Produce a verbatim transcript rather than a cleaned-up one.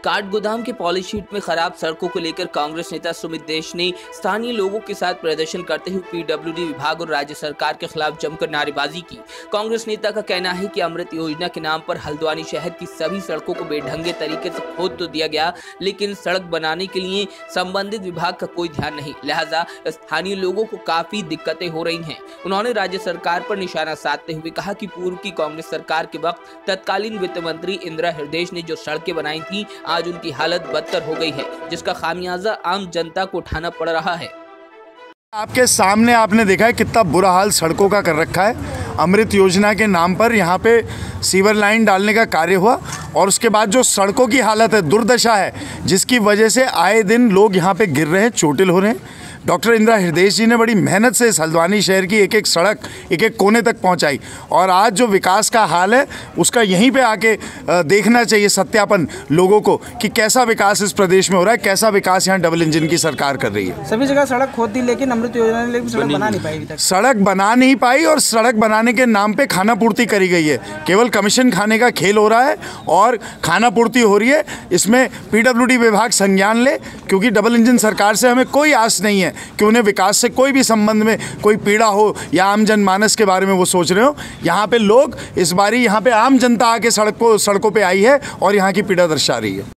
काठगोदाम के पॉलीशीट में खराब सड़कों को लेकर कांग्रेस नेता सुमित देश ने स्थानीय लोगों के साथ प्रदर्शन करते हुए पीडब्ल्यूडी विभाग और राज्य सरकार के खिलाफ जमकर नारेबाजी की। कांग्रेस नेता का कहना है कि अमृत योजना के नाम पर हल्द्वानी शहर की सभी सड़कों को बेढंगे तरीके से खोद तो दिया गया, लेकिन सड़क बनाने के लिए संबंधित विभाग का कोई ध्यान नहीं, लिहाजा स्थानीय लोगों को काफी दिक्कतें हो रही हैं। उन्होंने राज्य सरकार पर निशाना साधते हुए कहा कि पूर्व की कांग्रेस सरकार के वक्त तत्कालीन वित्त मंत्री इंदिरा हृदय ने जो सड़कें बनाई थी, आज उनकी हालत बदतर हो गई है, जिसका खामियाजा आम जनता को उठाना पड़ रहा है। आपके सामने आपने देखा है कितना बुरा हाल सड़कों का कर रखा है। अमृत योजना के नाम पर यहाँ पे सीवर लाइन डालने का कार्य हुआ और उसके बाद जो सड़कों की हालत है, दुर्दशा है, जिसकी वजह से आए दिन लोग यहाँ पे गिर रहे हैं, चोटिल हो रहे हैं। डॉक्टर इंदिरा हृदय जी ने बड़ी मेहनत से इस हल्द्वानी शहर की एक एक सड़क एक एक कोने तक पहुंचाई और आज जो विकास का हाल है उसका यहीं पे आके देखना चाहिए सत्यापन लोगों को कि कैसा विकास इस प्रदेश में हो रहा है, कैसा विकास यहाँ डबल इंजन की सरकार कर रही है। सभी जगह सड़क खोद दी, लेकिन अमृत योजना ने लेकिन सड़क बना नहीं पाई अभी तक। सड़क बना नहीं पाई और सड़क बनाने के नाम पे खाना पूर्ति करी गई है। केवल कमीशन खाने का खेल हो रहा है और खाना पूर्ति हो रही है। इसमें पीडब्ल्यूडी विभाग संज्ञान ले, क्योंकि डबल इंजन सरकार से हमें कोई आस नहीं है कि उन्हें विकास से कोई भी संबंध में कोई पीड़ा हो या आम जनमानस के बारे में वो सोच रहे हो। यहाँ पे लोग इस बारी यहाँ पे आम जनता आके सड़क को सड़कों पे आई है और यहाँ की पीड़ा दर्शा रही है।